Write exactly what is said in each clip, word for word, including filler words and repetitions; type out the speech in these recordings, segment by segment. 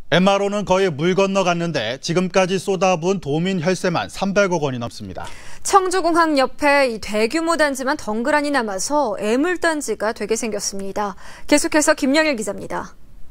엠아르오는 거의 물 건너갔는데 지금까지 쏟아부은 도민 혈세만 삼백억 원이 넘습니다. 청주공항 옆에 이 대규모 단지만 덩그러니 남아서 애물단지가 되게 생겼습니다. 계속해서 김영일 기자입니다.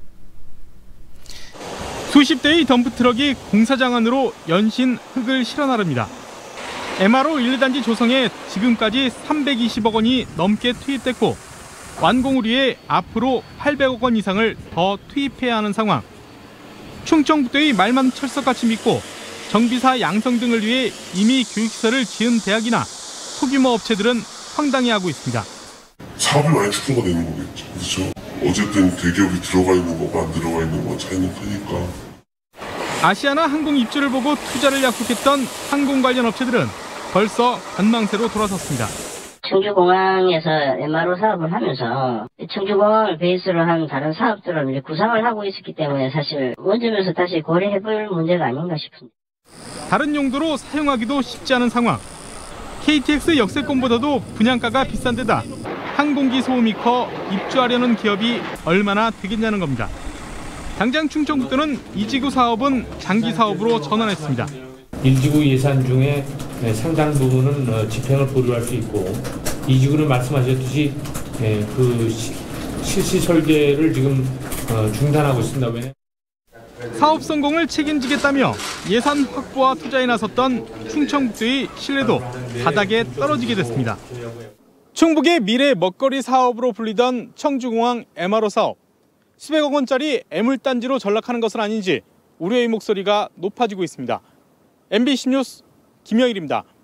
수십 대의 덤프트럭이 공사장 안으로 연신 흙을 실어 나릅니다. 엠아르오 일, 이 단지 조성에 지금까지 삼백이십억 원이 넘게 투입됐고 완공을 위해 앞으로 팔백억 원 이상을 더 투입해야 하는 상황. 충청북도의 말만 철석같이 믿고 정비사 양성 등을 위해 이미 교육시설을 지은 대학이나 소규모 업체들은 황당해하고 있습니다. 사업이 많이 축소가 되는 거겠죠. 그렇죠? 어쨌든 대기업이 들어가 있는 거가 안 들어가 있는 거 차이는 크니까. 아시아나 항공 입주를 보고 투자를 약속했던 항공 관련 업체들은 벌써 관망세로 돌아섰습니다. 청주공항에서 엠아르오 사업을 하면서 청주공항을 베이스로 한 다른 사업들을 이제 구상을 하고 있었기 때문에 사실 원점에서 다시 고려해볼 문제가 아닌가 싶습니다. 다른 용도로 사용하기도 쉽지 않은 상황. 케이티엑스 역세권보다도 분양가가 비싼 데다 항공기 소음이 커 입주하려는 기업이 얼마나 되겠냐는 겁니다. 당장 충청북도는 이 지구 사업은 장기 사업으로 전환했습니다. 일 지구 예산 중에 상당 부분은 집행을 보류할 수 있고 이 지구는 말씀하셨듯이 그 실시 설계를 지금 중단하고 있습니다. 사업 성공을 책임지겠다며 예산 확보와 투자에 나섰던 충청북도의 신뢰도 바닥에 떨어지게 됐습니다. 충북의 미래 먹거리 사업으로 불리던 청주공항 엠아르오 사업. 수백억 원짜리 애물단지로 전락하는 것은 아닌지 우려의 목소리가 높아지고 있습니다. 엠비씨 뉴스 김영일입니다.